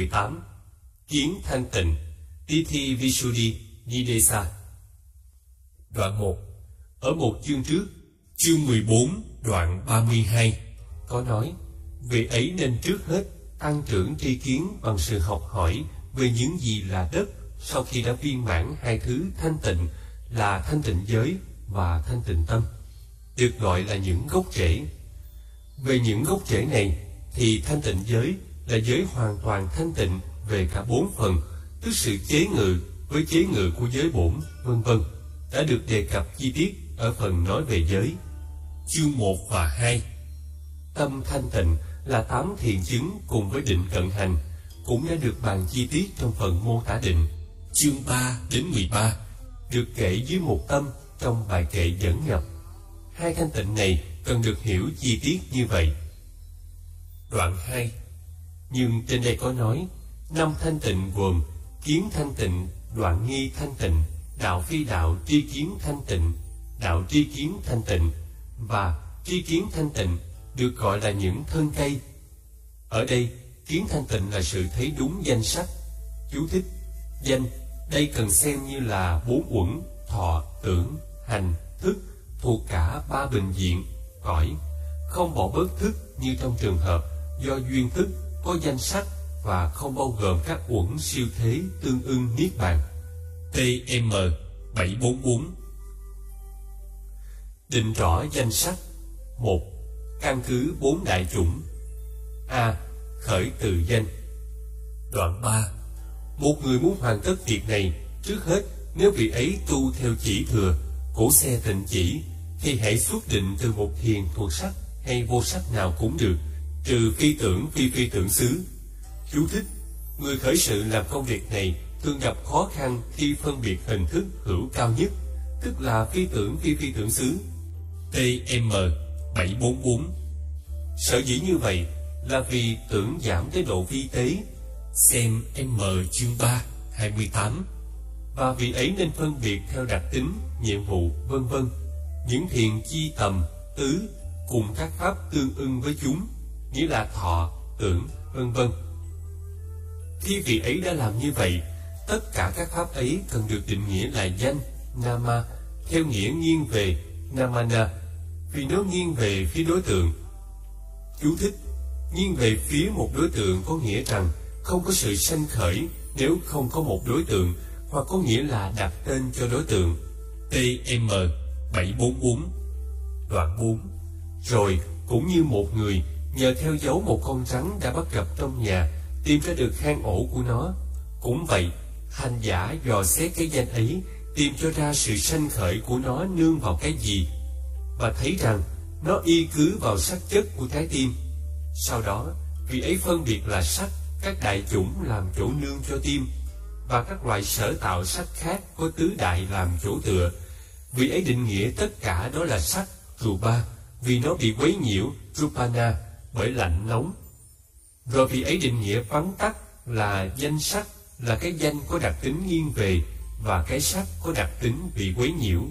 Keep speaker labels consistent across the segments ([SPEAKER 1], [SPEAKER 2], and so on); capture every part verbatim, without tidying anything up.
[SPEAKER 1] mười tám. Kiến thanh tịnh, Titi Visuddhi Nidesa. Đoạn một. Ở một chương trước, chương mười bốn, đoạn ba mươi hai, có nói, vì ấy nên trước hết tăng trưởng tri kiến bằng sự học hỏi về những gì là đất sau khi đã viên mãn hai thứ thanh tịnh là thanh tịnh giới và thanh tịnh tâm, được gọi là những gốc rễ. Về những gốc rễ này thì thanh tịnh giới là giới hoàn toàn thanh tịnh về cả bốn phần, tức sự chế ngự với chế ngự của giới bổn, vân vân, đã được đề cập chi tiết ở phần nói về giới. Chương một và hai. Tâm thanh tịnh là tám thiền chứng cùng với định cận hành, cũng đã được bàn chi tiết trong phần mô tả định. Chương ba đến mười ba được kể dưới một tâm trong bài kệ dẫn nhập. Hai thanh tịnh này cần được hiểu chi tiết như vậy. Đoạn hai. Nhưng trên đây có nói, năm thanh tịnh gồm kiến thanh tịnh, đoạn nghi thanh tịnh, đạo phi đạo tri kiến thanh tịnh, đạo tri kiến thanh tịnh và tri kiến thanh tịnh được gọi là những thân cây. Ở đây, kiến thanh tịnh là sự thấy đúng danh sắc. Chú thích: danh đây cần xem như là bốn uẩn thọ, tưởng, hành, thức thuộc cả ba bình diện cõi, không bỏ bớt thức như trong trường hợp do duyên thức có danh sắc và không bao gồm các uẩn siêu thế tương ưng niết bàn. T M bảy bốn bốn. Định rõ danh sắc. Một. Căn cứ bốn đại chủng. A. Khởi từ danh. Đoạn ba. Một người muốn hoàn tất việc này, trước hết nếu vị ấy tu theo chỉ thừa, cổ xe tịnh chỉ, thì hãy xuất định từ một thiền thuộc sắc hay vô sắc nào cũng được, trừ phi tưởng phi phi tưởng xứ. Chú thích: người khởi sự làm công việc này thường gặp khó khăn khi phân biệt hình thức hữu cao nhất, tức là phi tưởng phi phi tưởng xứ. T M bảy bốn bốn. Sở dĩ như vậy là vì tưởng giảm tới độ vi tế, xem M chương ba hai mươi tám, và vì ấy nên phân biệt theo đặc tính, nhiệm vụ, vân vân, những thiền chi tầm, tứ cùng các pháp tương ưng với chúng, nghĩa là thọ, tưởng, vân vân. Khi vị ấy đã làm như vậy, tất cả các pháp ấy cần được định nghĩa là danh, nama, theo nghĩa nghiêng về namana, vì nó nghiêng về phía đối tượng. Chú thích: nghiêng về phía một đối tượng có nghĩa rằng không có sự sanh khởi nếu không có một đối tượng, hoặc có nghĩa là đặt tên cho đối tượng. T M bảy bốn bốn. Đoạn bốn. Rồi cũng như một người nhờ theo dấu một con rắn đã bắt gặp trong nhà, tìm ra được hang ổ của nó, cũng vậy, hành giả dò xét cái danh ấy, tìm cho ra sự sanh khởi của nó nương vào cái gì, và thấy rằng nó y cứ vào sắc chất của trái tim. Sau đó, vị ấy phân biệt là sắc, các đại chủng làm chỗ nương cho tim, và các loại sở tạo sắc khác có tứ đại làm chỗ tựa. Vị ấy định nghĩa tất cả đó là sắc, rupa, vì nó bị quấy nhiễu, rupana, bởi lạnh nóng. Rồi vị ấy định nghĩa vắn tắt là danh sắc, là cái danh có đặc tính nghiêng về, và cái sắc có đặc tính bị quấy nhiễu.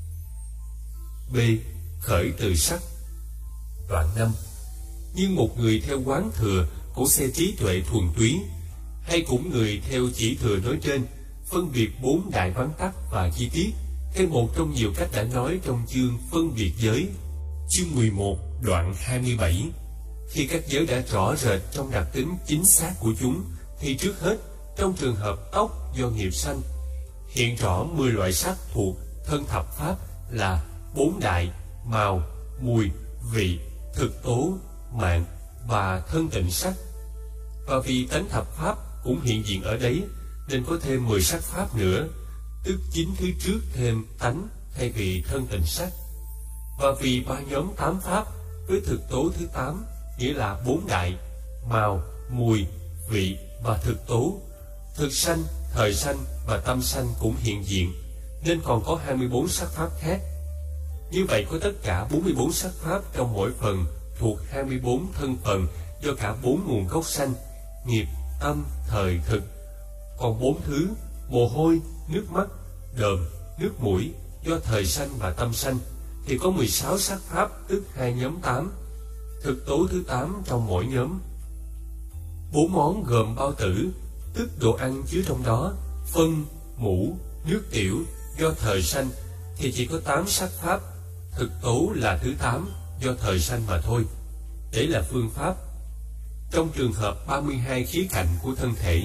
[SPEAKER 1] B. Khởi từ sắc. Đoạn năm. Nhưng một người theo quán thừa, cổ xe trí tuệ thuần túy, hay cũng người theo chỉ thừa nói trên, phân biệt bốn đại vắn tắt và chi tiết, theo một trong nhiều cách đã nói trong chương phân biệt giới. Chương mười một, đoạn hai mươi bảy. Khi các giới đã rõ rệt trong đặc tính chính xác của chúng, thì trước hết, trong trường hợp tóc do nghiệp sanh, hiện rõ mười loại sắc thuộc thân thập pháp là bốn đại, màu, mùi, vị, thực tố, mạng và thân tịnh sắc. Và vì tánh thập pháp cũng hiện diện ở đấy, nên có thêm mười sắc pháp nữa, tức chín thứ trước thêm tánh thay vì thân tịnh sắc. Và vì ba nhóm tám pháp với thực tố thứ tám, nghĩa là bốn đại, màu, mùi, vị và thực tố, thực sanh, thời sanh và tâm sanh cũng hiện diện, nên còn có hai mươi bốn sắc pháp khác. Như vậy có tất cả bốn mươi bốn sắc pháp trong mỗi phần thuộc hai mươi bốn thân phần do cả bốn nguồn gốc sanh, nghiệp, tâm, thời, thực. Còn bốn thứ, mồ hôi, nước mắt, đờm, nước mũi, do thời sanh và tâm sanh, thì có mười sáu sắc pháp, tức hai nhóm tám, thực tố thứ tám trong mỗi nhóm. Bốn món gồm bao tử, tức đồ ăn chứa trong đó, phân, mũ, nước tiểu do thời sanh thì chỉ có tám sắc pháp, thực tố là thứ tám do thời sanh mà thôi. Đấy là phương pháp. Trong trường hợp ba mươi hai khía cạnh của thân thể.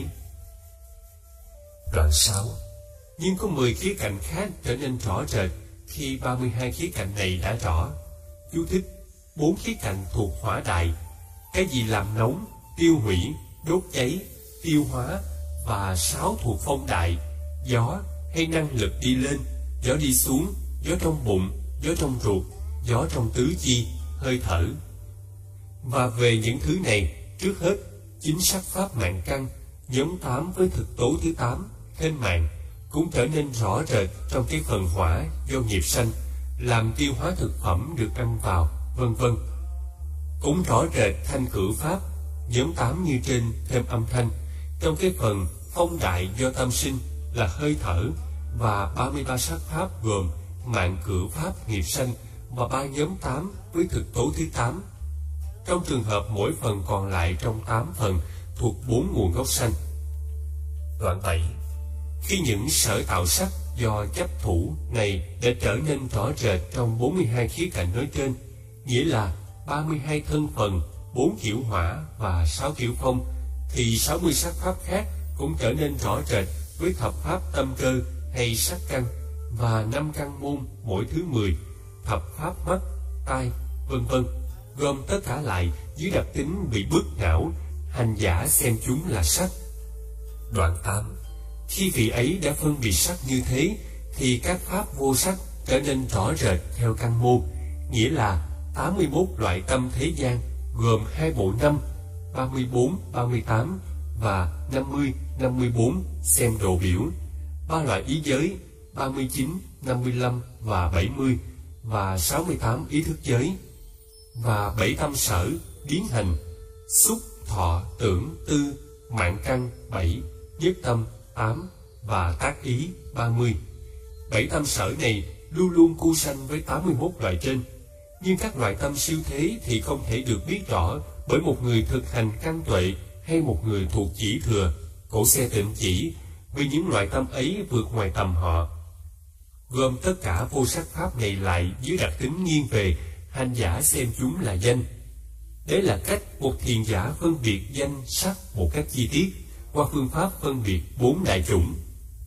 [SPEAKER 1] Đoạn sáu. Nhưng có mười khía cạnh khác trở nên rõ rệt khi ba mươi hai khía cạnh này đã rõ. Chú thích: bốn khía cạnh thuộc hỏa đại, cái gì làm nóng, tiêu hủy, đốt cháy, tiêu hóa, và sáu thuộc phong đại, gió hay năng lực đi lên, gió đi xuống, gió trong bụng, gió trong ruột, gió trong tứ chi, hơi thở. Và về những thứ này, trước hết, chính sắc pháp mạng căn, nhóm tám với thực tố thứ tám, thêm mạng, cũng trở nên rõ rệt trong cái phần hỏa do nghiệp sanh, làm tiêu hóa thực phẩm được ăn vào, vân vân. Cũng rõ rệt thanh cửu pháp, nhóm tám như trên thêm âm thanh, trong cái phần phong đại do tâm sinh là hơi thở, và ba mươi ba sắc pháp gồm mạng cửu pháp nghiệp sanh và ba nhóm tám với thực tố thứ tám. Trong trường hợp mỗi phần còn lại trong tám phần thuộc bốn nguồn gốc sanh. Đoạn bảy. Khi những sở tạo sắc do chấp thủ này đã trở nên rõ rệt trong bốn mươi hai khía cạnh nói trên, nghĩa là ba mươi hai thân phần, bốn kiểu hỏa và sáu kiểu phong, thì sáu mươi sắc pháp khác cũng trở nên rõ rệt với thập pháp tâm cơ hay sắc căn, và năm căn môn mỗi thứ mười, thập pháp mắt, tai, vân vân, gồm tất cả lại dưới đặc tính bị bức não, hành giả xem chúng là sắc. Đoạn tám. Khi vị ấy đã phân biệt sắc như thế, thì các pháp vô sắc trở nên rõ rệt theo căn môn, nghĩa là tám mươi mốt loại tâm thế gian, gồm hai bộ năm, ba mươi bốn, ba mươi tám và năm mươi, năm mươi bốn xem độ biểu, ba loại ý giới, ba mươi chín, năm mươi lăm và bảy mươi, và sáu mươi tám ý thức giới, và bảy tâm sở, biến hành, xúc, thọ, tưởng, tư, mạng căn bảy, nhất tâm tám và tác ý ba mươi. Bảy tâm sở này luôn luôn cu sanh với tám mươi mốt loại trên, nhưng các loại tâm siêu thế thì không thể được biết rõ bởi một người thực hành căn tuệ hay một người thuộc chỉ thừa, cổ xe tịnh chỉ, vì những loại tâm ấy vượt ngoài tầm họ. Gồm tất cả vô sắc pháp này lại dưới đặc tính nghiêng về hành giả xem chúng là danh. Đấy là cách một thiền giả phân biệt danh sắc một cách chi tiết qua phương pháp phân biệt bốn đại chủng.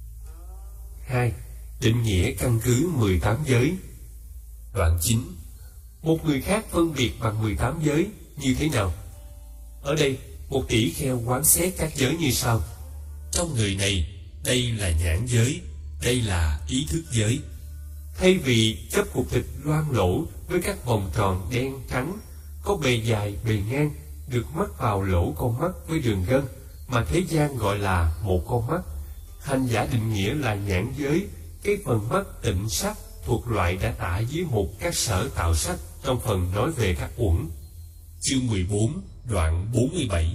[SPEAKER 1] Hai. Định nghĩa căn cứ mười tám giới. Đoạn chín. Một người khác phân biệt bằng mười tám giới như thế nào? Ở đây, một tỷ kheo quán xét các giới như sau. Trong người này, đây là nhãn giới, đây là ý thức giới. Thay vì chấp cục thịt loang lỗ với các vòng tròn đen trắng, có bề dài bề ngang, được mắc vào lỗ con mắt với đường gân, mà thế gian gọi là một con mắt, hành giả định nghĩa là nhãn giới, cái phần mắt tịnh sắc thuộc loại đã tả dưới một các sở tạo sắc trong phần nói về các uẩn. Chương mười bốn, đoạn bốn mươi bảy.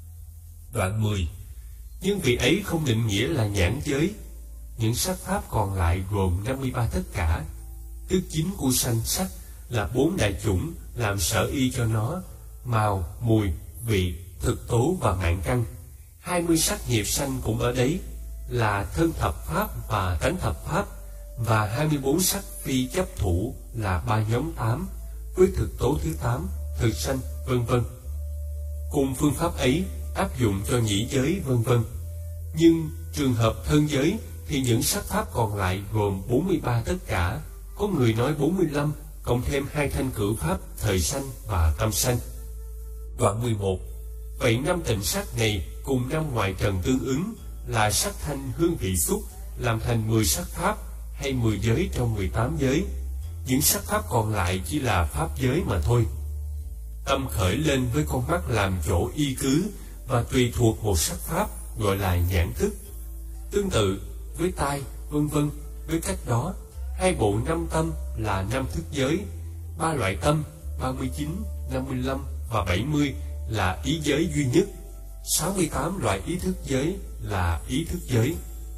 [SPEAKER 1] Đoạn mười. Nhưng vị ấy không định nghĩa là nhãn giới. Những sắc pháp còn lại gồm năm mươi ba tất cả, tức chính của sanh sắc là bốn đại chủng làm sở y cho nó, màu, mùi, vị, thực tố và mạng căn. hai mươi sắc nghiệp sanh cũng ở đấy, là thân thập pháp và tánh thập pháp, và hai mươi bốn sắc phi chấp thủ là ba nhóm tám, với thực tố thứ tám, thực sanh, vân vân. Cùng phương pháp ấy áp dụng cho nhĩ giới, vân vân. Nhưng trường hợp thân giới thì những sắc pháp còn lại gồm bốn mươi ba tất cả, có người nói bốn mươi lăm, cộng thêm hai thanh cửu pháp thời sanh và tâm sanh. Đoạn mười một. Vậy năm tịnh sắc này cùng năm ngoại trần tương ứng là sắc thanh hương vị xúc, làm thành mười sắc pháp hay mười giới trong mười tám giới. Những sắc pháp còn lại chỉ là pháp giới mà thôi. Tâm khởi lên với con mắt làm chỗ y cứ và tùy thuộc một sắc pháp gọi là nhãn thức. Tương tự với tai, vân vân, với cách đó hai bộ năm tâm là năm thức giới, ba loại tâm ba mươi chín, năm mươi lăm và bảy mươi là ý giới duy nhất, sáu mươi tám loại ý thức giới là ý thức giới.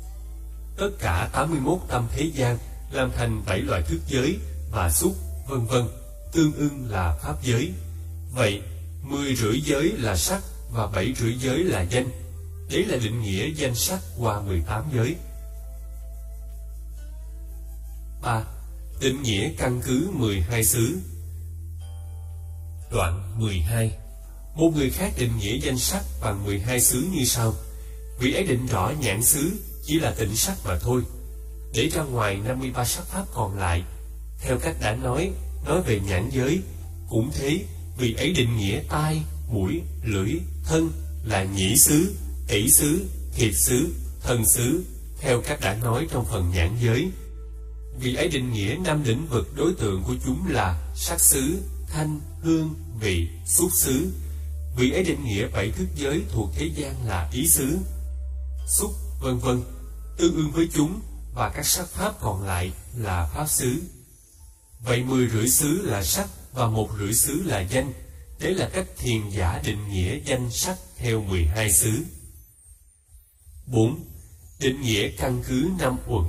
[SPEAKER 1] Tất cả tám mươi mốt tâm thế gian làm thành bảy loại thức giới và xúc, vân vân, tương ưng là pháp giới. Vậy, mười rưỡi giới là sắc và bảy rưỡi giới là danh. Đấy là định nghĩa danh sắc qua mười tám giới. ba. Định nghĩa căn cứ mười hai xứ. Đoạn mười hai. Một người khác định nghĩa danh sắc bằng mười hai xứ như sau. Vị ấy định rõ nhãn xứ chỉ là tịnh sắc mà thôi, để ra ngoài năm mươi ba sắc pháp còn lại. Theo cách đã nói, nói về nhãn giới, cũng thế, vị ấy định nghĩa tai, mũi, lưỡi, thân là nhĩ xứ, tỷ xứ, thiệt xứ, thân xứ, theo cách đã nói trong phần nhãn giới. Vị ấy định nghĩa năm lĩnh vực đối tượng của chúng là sắc xứ, thanh, hương, vị, xúc xứ. Vị ấy định nghĩa bảy thức giới thuộc thế gian là ý xứ, xúc, vân vân, tương ương với chúng, và các sắc pháp còn lại là pháp xứ. Vậy mười rưỡi xứ là sắc và một rưỡi xứ là danh. Đấy là cách thiền giả định nghĩa danh sắc theo mười hai xứ. bốn. Định nghĩa căn cứ năm uẩn.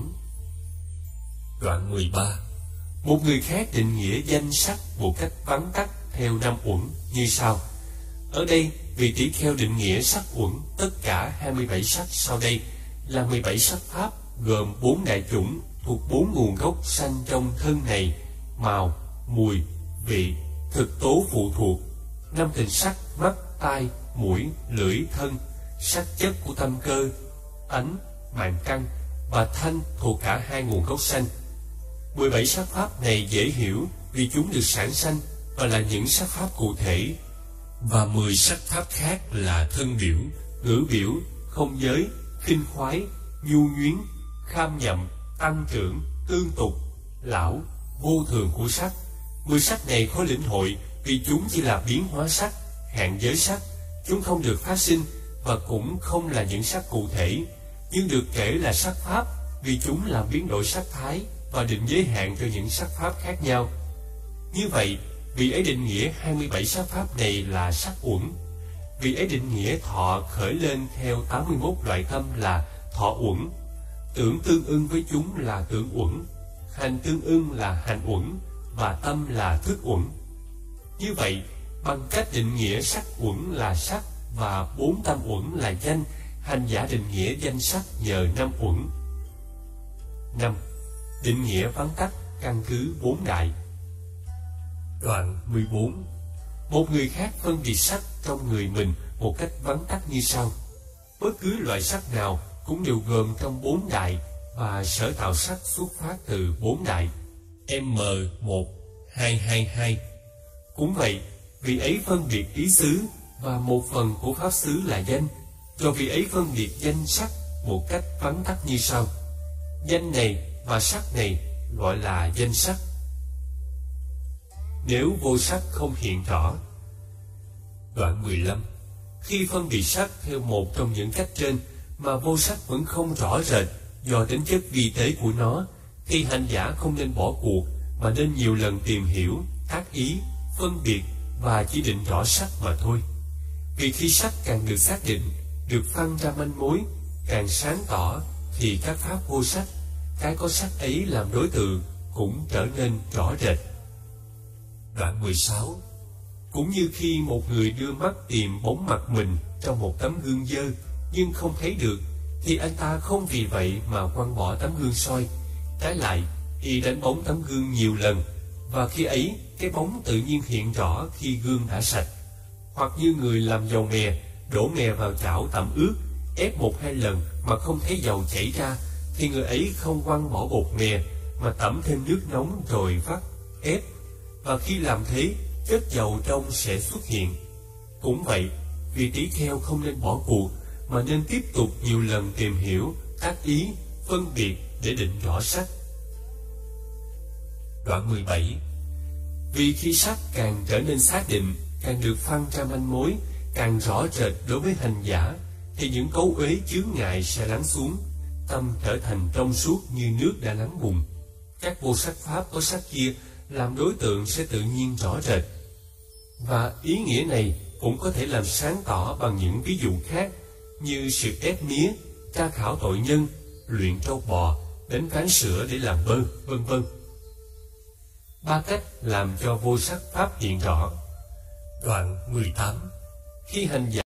[SPEAKER 1] Đoạn mười ba. Một người khác định nghĩa danh sắc một cách vắn tắt theo năm uẩn như sau. Ở đây, vị tỷ kheo định nghĩa sắc uẩn tất cả hai mươi bảy sắc sau đây là mười bảy sắc pháp, gồm bốn đại chủng thuộc bốn nguồn gốc sanh trong thân này: màu, mùi, vị, thực tố phụ thuộc, năm tình sắc, mắt, tai, mũi, lưỡi, thân, sắc chất của tâm cơ, tánh, mạng căn, và thanh thuộc cả hai nguồn gốc sanh. mười bảy sắc pháp này dễ hiểu vì chúng được sản sanh và là những sắc pháp cụ thể, và mười sắc pháp khác là thân biểu, ngữ biểu, không giới, khinh khoái, nhu nhuyến, kham nhậm, tăng trưởng, tương tục, lão, vô thường của sắc. Mười sắc này khó lĩnh hội vì chúng chỉ là biến hóa sắc, hạn giới sắc. Chúng không được phát sinh và cũng không là những sắc cụ thể, nhưng được kể là sắc pháp vì chúng là biến đổi sắc thái và định giới hạn cho những sắc pháp khác nhau. Như vậy, vị ấy định nghĩa hai mươi bảy sắc pháp này là sắc uẩn. Vị ấy định nghĩa thọ khởi lên theo tám mươi mốt loại tâm là thọ uẩn, tưởng tương ưng với chúng là tưởng uẩn, hành tương ưng là hành uẩn, và tâm là thức uẩn. Như vậy, bằng cách định nghĩa sắc uẩn là sắc và bốn tâm uẩn là danh, hành giả định nghĩa danh sắc nhờ năm uẩn. năm. Định nghĩa vắn tắt căn cứ bốn đại. Đoạn mười bốn. Một người khác phân biệt sắc trong người mình một cách vắn tắt như sau. Bất cứ loại sắc nào cũng đều gồm trong bốn đại, và sở tạo sắc xuất phát từ bốn đại. M một hai hai hai. Cũng vậy, vị ấy phân biệt ý xứ và một phần của pháp xứ là danh, cho vị ấy phân biệt danh sắc một cách vắn tắt như sau. Danh này và sắc này gọi là danh sắc. Nếu vô sắc không hiện rõ. Đoạn mười lăm. Khi phân biệt sắc theo một trong những cách trên mà vô sắc vẫn không rõ rệt do tính chất vi tế của nó, thì hành giả không nên bỏ cuộc, mà nên nhiều lần tìm hiểu, tác ý, phân biệt và chỉ định rõ sắc mà thôi. Vì khi sắc càng được xác định, được phân ra manh mối, càng sáng tỏ, thì các pháp vô sắc, cái có sắc ấy làm đối tượng, cũng trở nên rõ rệt. Đoạn mười sáu. Cũng như khi một người đưa mắt tìm bóng mặt mình trong một tấm gương dơ nhưng không thấy được, thì anh ta không vì vậy mà quăng bỏ tấm gương soi. Trái lại, y đánh bóng tấm gương nhiều lần, và khi ấy cái bóng tự nhiên hiện rõ khi gương đã sạch. Hoặc như người làm dầu mè, đổ mè vào chảo tẩm ướt, ép một hai lần mà không thấy dầu chảy ra, thì người ấy không quăng bỏ bột mè, mà tẩm thêm nước nóng rồi vắt, ép, và khi làm thế, chất dầu trong sẽ xuất hiện. Cũng vậy, vị tỷ kheo không nên bỏ cuộc, mà nên tiếp tục nhiều lần tìm hiểu, tác ý, phân biệt để định rõ sắc. Đoạn mười bảy. Vì khi sắc càng trở nên xác định, càng được phân ra manh mối, càng rõ rệt đối với hành giả, thì những cấu uế chướng ngại sẽ lắng xuống, tâm trở thành trong suốt như nước đã lắng bùn. Các vô sắc pháp có sắc kia làm đối tượng sẽ tự nhiên rõ rệt. Và ý nghĩa này cũng có thể làm sáng tỏ bằng những ví dụ khác, như sự ép mía, tra khảo tội nhân, luyện trâu bò, đánh ván sữa để làm bơ, vân vân. Ba cách làm cho vô sắc pháp hiện rõ. Đoạn mười tám. Khi hành giả